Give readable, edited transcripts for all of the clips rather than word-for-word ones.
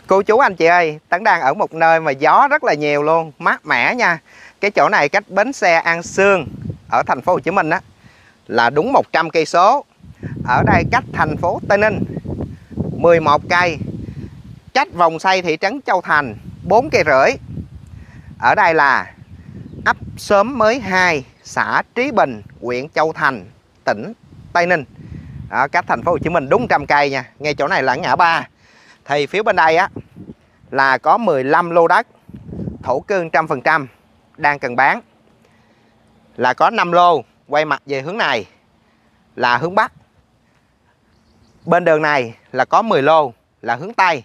Cô chú anh chị ơi, Tấn đang ở một nơi mà gió rất là nhiều luôn, mát mẻ nha. Cái chỗ này cách bến xe An Sương ở thành phố Hồ Chí Minh á là đúng 100 cây số. Ở đây cách thành phố Tây Ninh 11 cây, cách vòng xoay thị trấn Châu Thành 4,5 cây. Ở đây là ấp Xóm Mới 2, xã Trí Bình, huyện Châu Thành, tỉnh Tây Ninh. Đó, cách thành phố Hồ Chí Minh đúng 100 cây nha. Ngay chỗ này là ngã ba. Thì phía bên đây á là có 15 lô đất thổ cư 100% đang cần bán. Là có 5 lô quay mặt về hướng này là hướng Bắc. Bên đường này là có 10 lô là hướng Tây.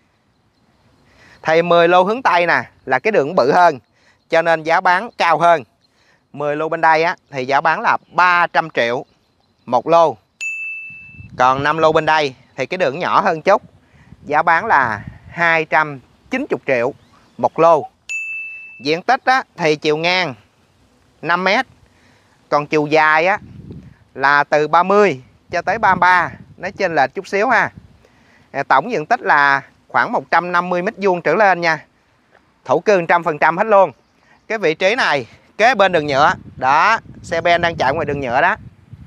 Thì 10 lô hướng Tây nè là cái đường bự hơn cho nên giá bán cao hơn. 10 lô bên đây á thì giá bán là 300 triệu một lô. Còn 5 lô bên đây thì cái đường nhỏ hơn chút, giá bán là 290 triệu một lô. Diện tích á, thì chiều ngang 5 m, còn chiều dài á, là từ 30 cho tới 33, nói trên là chút xíu ha. Tổng diện tích là khoảng 150 m² trở lên nha. Thổ cư 100% hết luôn. Cái vị trí này kế bên đường nhựa đó, xe ben đang chạy ngoài đường nhựa đó.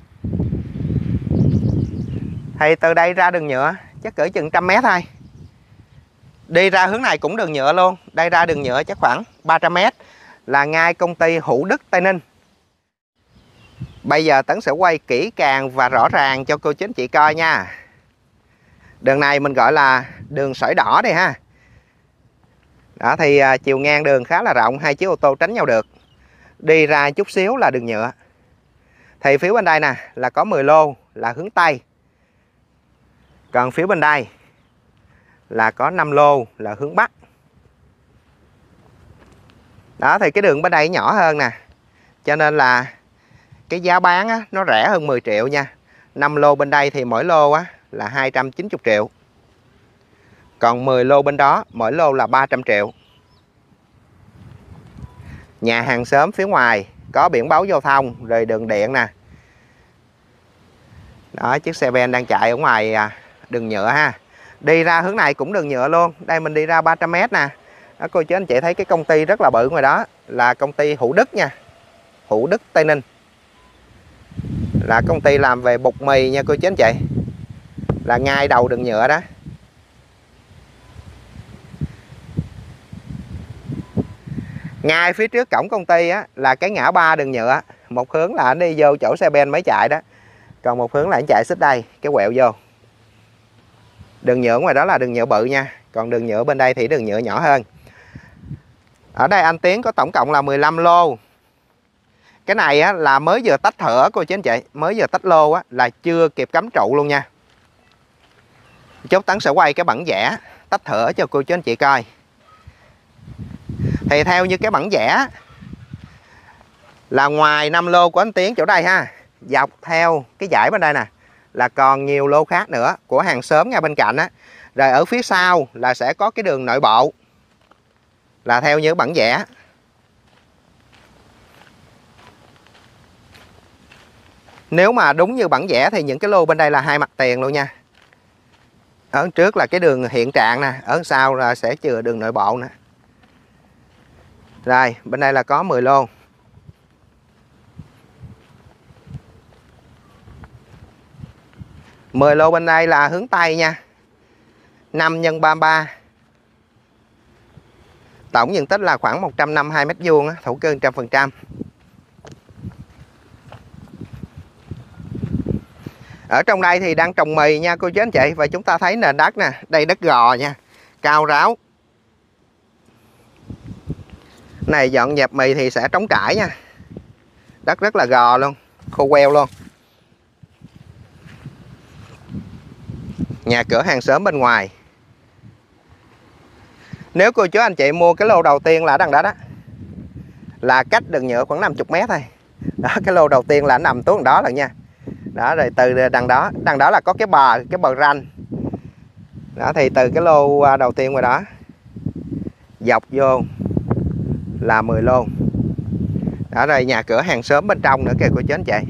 Thì từ đây ra đường nhựa chắc cỡ chừng 100 m thôi. Đi ra hướng này cũng đường nhựa luôn. Đây ra đường nhựa chắc khoảng 300 m là ngay công ty Hữu Đức Tây Ninh. Bây giờ Tấn sẽ quay kỹ càng và rõ ràng cho cô chú anh chị coi nha. Đường này mình gọi là đường sỏi đỏ đây ha. Đó thì chiều ngang đường khá là rộng, 2 chiếc ô tô tránh nhau được. Đi ra chút xíu là đường nhựa. Thì phía bên đây nè là có 10 lô là hướng Tây. Còn phía bên đây là có 5 lô là hướng Bắc. Đó thì cái đường bên đây nhỏ hơn nè, cho nên là cái giá bán á, nó rẻ hơn 10 triệu nha. 5 lô bên đây thì mỗi lô á, là 290 triệu. Còn 10 lô bên đó mỗi lô là 300 triệu. Nhà hàng xóm phía ngoài có biển báo giao thông rồi đường điện nè. Đó, chiếc xe ben đang chạy ở ngoài đường nhựa ha. Đi ra hướng này cũng đường nhựa luôn. Đây mình đi ra 300 m nè. Đó, cô chú anh chị thấy cái công ty rất là bự ngoài đó là công ty Hữu Đức nha. Hữu Đức Tây Ninh là công ty làm về bột mì nha cô chú anh chị. Là ngay đầu đường nhựa đó. Ngay phía trước cổng công ty á, là cái ngã ba đường nhựa. Một hướng là anh đi vô chỗ xe ben mới chạy đó. Còn một hướng là anh chạy xích đây, cái quẹo vô. Đường nhựa ngoài đó là đường nhựa bự nha. Còn đường nhựa bên đây thì đường nhựa nhỏ hơn. Ở đây anh Tiến có tổng cộng là 15 lô. Cái này á, là mới vừa tách thửa cô chú anh chị. Mới vừa tách lô á, là chưa kịp cắm trụ luôn nha. Chút Tấn sẽ quay cái bản vẽ tách thửa cho cô chú anh chị coi. Thì theo như cái bản vẽ là ngoài 5 lô của anh Tiến chỗ đây ha, dọc theo cái dãy bên đây nè là còn nhiều lô khác nữa của hàng xóm ngay bên cạnh á. Rồi ở phía sau là sẽ có cái đường nội bộ. Là theo như bản vẽ. Nếu mà đúng như bản vẽ thì những cái lô bên đây là hai mặt tiền luôn nha. Ở trước là cái đường hiện trạng nè, ở sau là sẽ chừa đường nội bộ nè. Rồi, bên đây là có 10 lô. Mười lô bên đây là hướng Tây nha. 5 x 33. Tổng diện tích là khoảng 152 m², thổ cư 100%. Ở trong đây thì đang trồng mì nha cô chú anh chị. Và chúng ta thấy nền đất nè, đây đất gò nha, cao ráo. Này dọn dẹp mì thì sẽ trống trải nha. Đất rất là gò luôn, khô queo luôn. Nhà cửa hàng xóm bên ngoài. Nếu cô chú anh chị mua cái lô đầu tiên là đằng đó đó, là cách đường nhựa khoảng 50 m thôi. Đó, cái lô đầu tiên là nằm tuốt đó rồi nha. Đó, rồi từ đằng đó là có cái bờ ranh. Đó thì từ cái lô đầu tiên ngoài đó dọc vô là 10 lô. Đó, rồi nhà cửa hàng xóm bên trong nữa kìa cô chú anh chị.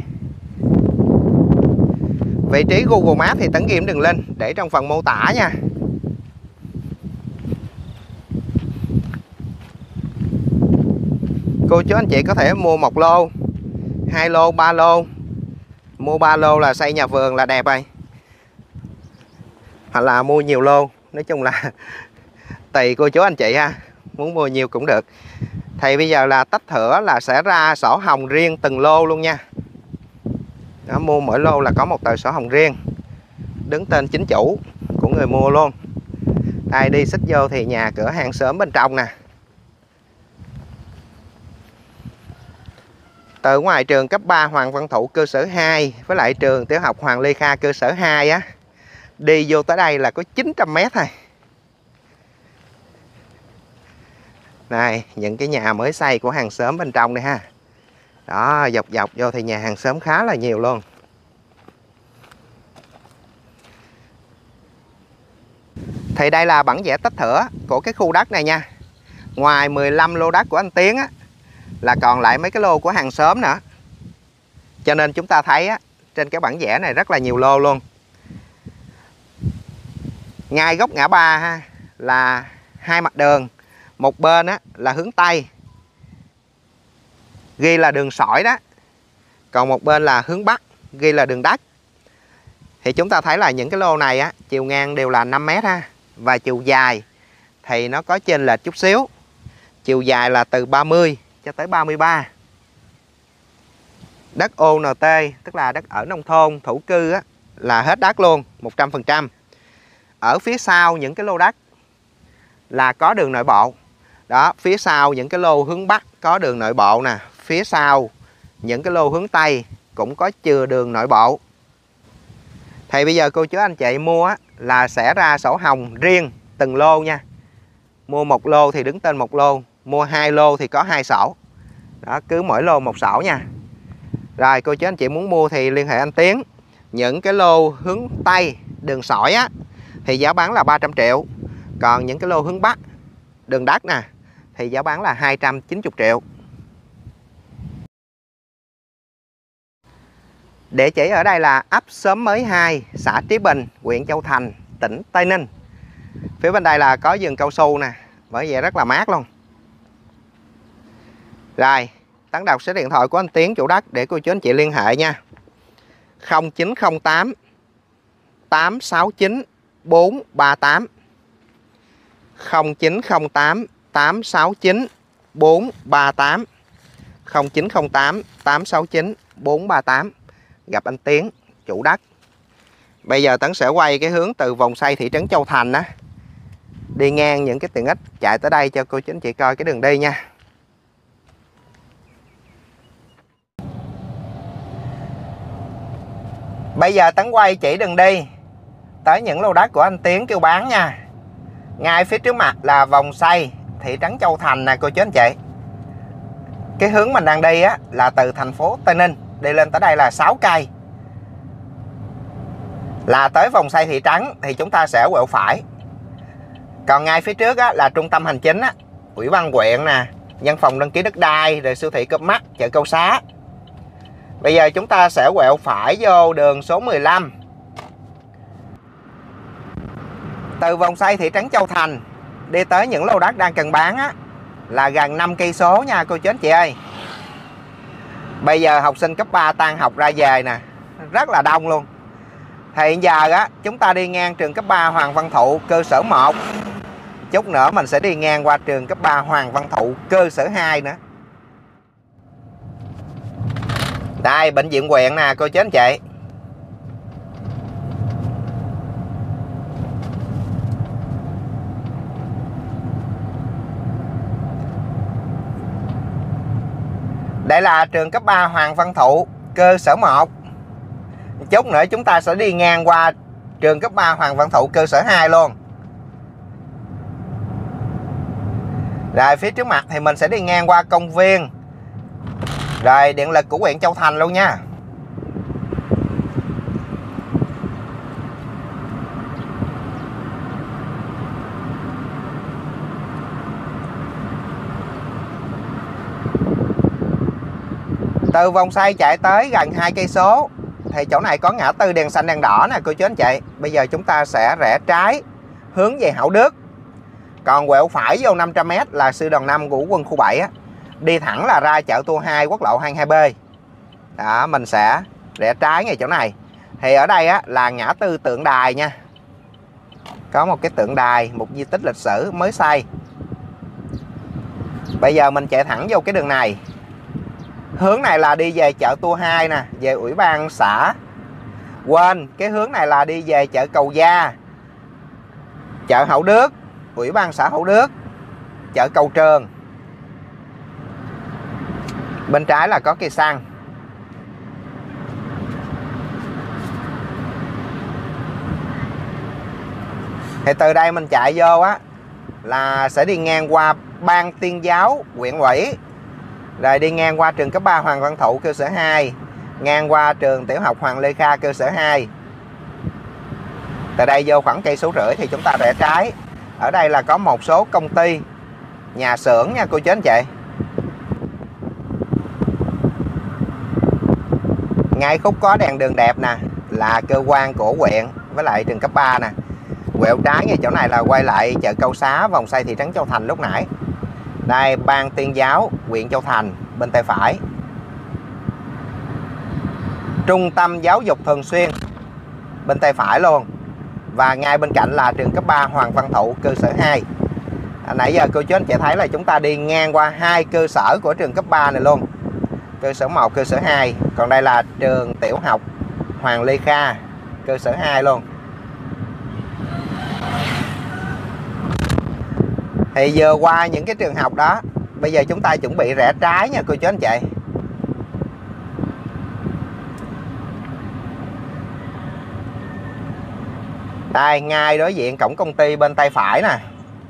Vị trí Google Maps thì Tấn ghi đường link để trong phần mô tả nha. Cô chú anh chị có thể mua 1 lô, 2 lô, 3 lô. Mua 3 lô là xây nhà vườn là đẹp rồi. Hoặc là mua nhiều lô. Nói chung là tùy cô chú anh chị ha. Muốn mua nhiều cũng được. Thì bây giờ là tách thửa là sẽ ra sổ hồng riêng từng lô luôn nha. Đó, mua mỗi lô là có một tờ sổ hồng riêng, đứng tên chính chủ của người mua luôn. Ai đi xích vô thì nhà cửa hàng xóm bên trong nè. Từ ngoài trường cấp 3 Hoàng Văn Thụ cơ sở 2 với lại trường tiểu học Hoàng Lê Kha cơ sở 2 á, đi vô tới đây là có 900 m thôi. Này, những cái nhà mới xây của hàng xóm bên trong đây ha. Đó, dọc dọc vô thì nhà hàng xóm khá là nhiều luôn. Thì đây là bản vẽ tách thửa của cái khu đất này nha. Ngoài 15 lô đất của anh Tiến á, là còn lại mấy cái lô của hàng xóm nữa. Cho nên chúng ta thấy á, trên cái bản vẽ này rất là nhiều lô luôn. Ngay góc ngã ba ha, là 2 mặt đường. Một bên á, là hướng Tây, ghi là đường sỏi đó. Còn một bên là hướng Bắc, ghi là đường đất. Thì chúng ta thấy là những cái lô này á, chiều ngang đều là 5 m ha. Và chiều dài thì nó có chênh lệch chút xíu. Chiều dài là từ 30 cho tới 33. Đất ONT, tức là đất ở nông thôn, thổ cư á, là hết đất luôn, 100%. Ở phía sau những cái lô đất là có đường nội bộ. Đó, phía sau những cái lô hướng Bắc có đường nội bộ nè. Phía sau những cái lô hướng Tây cũng có chừa đường nội bộ. Thì bây giờ cô chú anh chị mua á, là sẽ ra sổ hồng riêng từng lô nha. Mua 1 lô thì đứng tên 1 lô. Mua 2 lô thì có 2 sổ. Đó, cứ mỗi lô 1 sổ nha. Rồi cô chú anh chị muốn mua thì liên hệ anh Tiến. Những cái lô hướng Tây đường sỏi á, thì giá bán là 300 triệu. Còn những cái lô hướng Bắc đường đất nè, thì giá bán là 290 triệu. Địa chỉ ở đây là ấp Xóm Mới 2, xã Trí Bình, huyện Châu Thành, tỉnh Tây Ninh. Phía bên đây là có vườn cao su nè, bởi vậy rất là mát luôn. Rồi, Tấn đọc số điện thoại của anh Tiến chủ đất để cô chú anh chị liên hệ nha. 0908 869 438. 0908 869 438. 0908 869 438. Gặp anh Tiến chủ đất. Bây giờ Tấn sẽ quay cái hướng từ vòng xoay thị trấn Châu Thành á, đi ngang những cái tiện ích chạy tới đây cho cô chú anh chị coi cái đường đi nha. Bây giờ Tấn quay chỉ đường đi tới những lô đất của anh Tiến kêu bán nha. Ngay phía trước mặt là vòng xoay thị trấn Châu Thành nè cô chú anh chị. Cái hướng mình đang đi á, là từ thành phố Tây Ninh đi lên tới đây là 6 cây. Là tới vòng xoay thị trấn thì chúng ta sẽ quẹo phải. Còn ngay phía trước á, là trung tâm hành chính á, ủy ban huyện nè, văn phòng đăng ký đất đai, rồi siêu thị Cớp Mắt, chợ Câu Xá. Bây giờ chúng ta sẽ quẹo phải vô đường số 15. Từ vòng xoay thị trấn Châu Thành đi tới những lô đất đang cần bán á, là gần 5 cây số nha cô chú anh chị ơi. Bây giờ học sinh cấp 3 tan học ra về nè, rất là đông luôn. Thì hiện giờ á, chúng ta đi ngang trường cấp 3 Hoàng Văn Thụ cơ sở 1. Chút nữa mình sẽ đi ngang qua trường cấp 3 Hoàng Văn Thụ cơ sở 2 nữa. Đây, bệnh viện huyện nè cô chú anh chị. Đây là trường cấp 3 Hoàng Văn Thụ cơ sở 1. Chút nữa chúng ta sẽ đi ngang qua trường cấp 3 Hoàng Văn Thụ cơ sở 2 luôn. Rồi phía trước mặt thì mình sẽ đi ngang qua công viên, rồi điện lực của huyện Châu Thành luôn nha. Từ vòng xoay chạy tới gần 2 cây số thì chỗ này có ngã tư đèn xanh đèn đỏ nè cô chú anh chị. Bây giờ chúng ta sẽ rẽ trái hướng về Hậu Đức. Còn quẹo phải vô 500 m là sư đoàn 5 của quân khu 7 á. đi thẳng là ra chợ Tua 2 quốc lộ 22B. Đó, mình sẽ rẽ trái ngay chỗ này. Thì ở đây á, là ngã tư tượng đài nha. Có một cái tượng đài, một di tích lịch sử mới xây. Bây giờ mình chạy thẳng vô cái đường này. Hướng này là đi về chợ Tua 2 nè, về ủy ban xã. Quên, cái hướng này là đi về chợ Cầu Gia, chợ Hậu Đức, ủy ban xã Hậu Đức, chợ Cầu Trường. Bên trái là có cây xăng. Thì từ đây mình chạy vô á là sẽ đi ngang qua Ban Tuyên giáo huyện ủy, rồi đi ngang qua trường cấp 3 Hoàng Văn Thụ cơ sở 2, ngang qua trường tiểu học Hoàng Lê Kha cơ sở 2. Từ đây vô khoảng 1,5 cây số thì chúng ta rẽ trái. Ở đây là có một số công ty, nhà xưởng nha cô chú anh chị. Ngay khúc có đèn đường đẹp nè là cơ quan của huyện với lại trường cấp 3 nè. Quẹo trái ngay chỗ này là quay lại chợ Câu Xá, vòng xoay thị trấn Châu Thành lúc nãy. Đây, Ban Tuyên giáo huyện Châu Thành bên tay phải. Trung tâm giáo dục thường xuyên bên tay phải luôn. Và ngay bên cạnh là trường cấp 3 Hoàng Văn Thụ cơ sở 2. Nãy giờ cô chú anh chị thấy là chúng ta đi ngang qua 2 cơ sở của trường cấp 3 này luôn. Cơ sở 1, cơ sở 2. Còn đây là trường tiểu học Hoàng Lê Kha cơ sở 2 luôn. Thì vừa qua những cái trường học đó, bây giờ chúng ta chuẩn bị rẽ trái nha cô chú anh chị. Đây, ngay đối diện cổng công ty bên tay phải nè.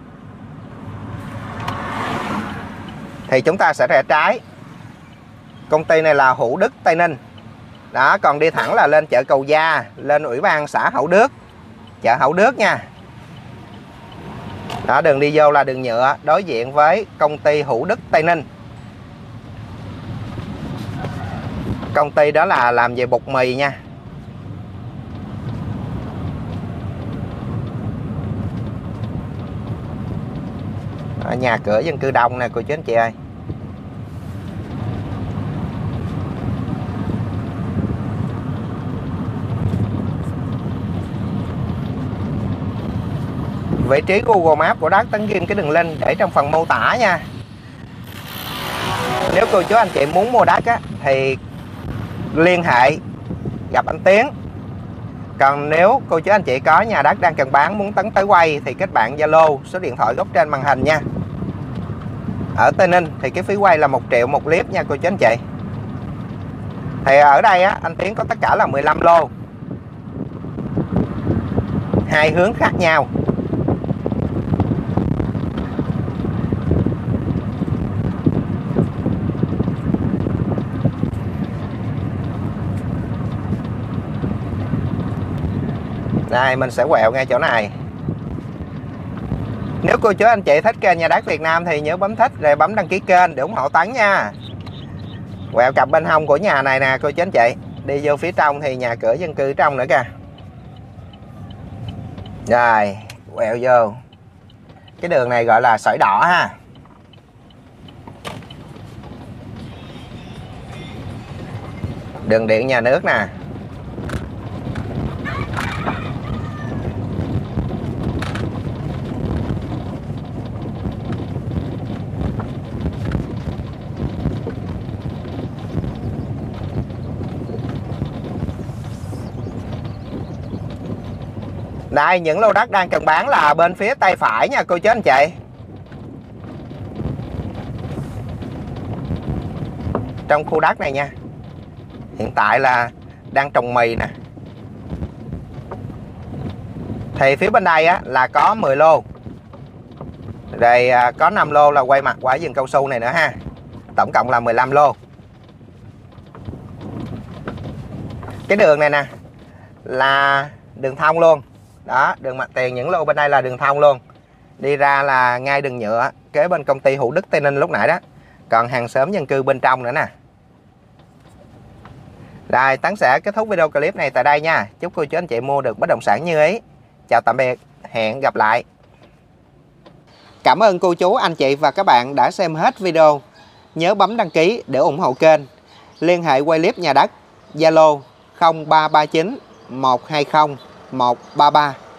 Thì chúng ta sẽ rẽ trái. Công ty này là Hữu Đức Tây Ninh. Đó, còn đi thẳng là lên chợ Cầu Gia, lên ủy ban xã Hậu Đức, chợ Hậu Đức nha. Đó, đường đi vô là đường nhựa đối diện với công ty Hữu Đức Tây Ninh. Công ty đó là làm về bột mì nha. Ở nhà cửa dân cư đông nè cô chú anh chị ơi. Vị trí Google Maps của Đắc Tấn ghim cái đường link để trong phần mô tả nha. Nếu cô chú anh chị muốn mua đất á, thì liên hệ gặp anh Tiến. Còn nếu cô chú anh chị có nhà đất đang cần bán muốn Tấn tới quay thì kết bạn Zalo số điện thoại góc trên màn hình nha. Ở Tây Ninh thì cái phí quay là 1 triệu một clip nha cô chú anh chị. Thì ở đây á, anh Tiến có tất cả là 15 lô, 2 hướng khác nhau. Đây, mình sẽ quẹo ngay chỗ này. Nếu cô chú anh chị thích kênh Nhà Đất Việt Nam thì nhớ bấm thích rồi bấm đăng ký kênh để ủng hộ Tấn nha. Quẹo cặp bên hông của nhà này nè cô chú anh chị. Đi vô phía trong thì nhà cửa dân cư trong nữa kìa. Rồi, quẹo vô. Cái đường này gọi là sỏi đỏ ha. Đường điện nhà nước nè. Đây, những lô đất đang cần bán là bên phía tay phải nha cô chú anh chị. Trong khu đất này nha. Hiện tại là đang trồng mì nè. Thì phía bên đây á, là có 10 lô. Rồi có 5 lô là quay mặt quả vườn cao su này nữa ha. Tổng cộng là 15 lô. Cái đường này nè là đường thông luôn. Đó, đường mặt tiền những lô bên đây là đường thông luôn. Đi ra là ngay đường nhựa kế bên công ty Hữu Đức Tây Ninh lúc nãy đó. Còn hàng xóm dân cư bên trong nữa nè. Rồi, Tấn sẽ kết thúc video clip này tại đây nha. Chúc cô chú anh chị mua được bất động sản như ý. Chào tạm biệt, hẹn gặp lại. Cảm ơn cô chú anh chị và các bạn đã xem hết video. nhớ bấm đăng ký để ủng hộ kênh. Liên hệ quay clip nhà đất Zalo 0339 120 133.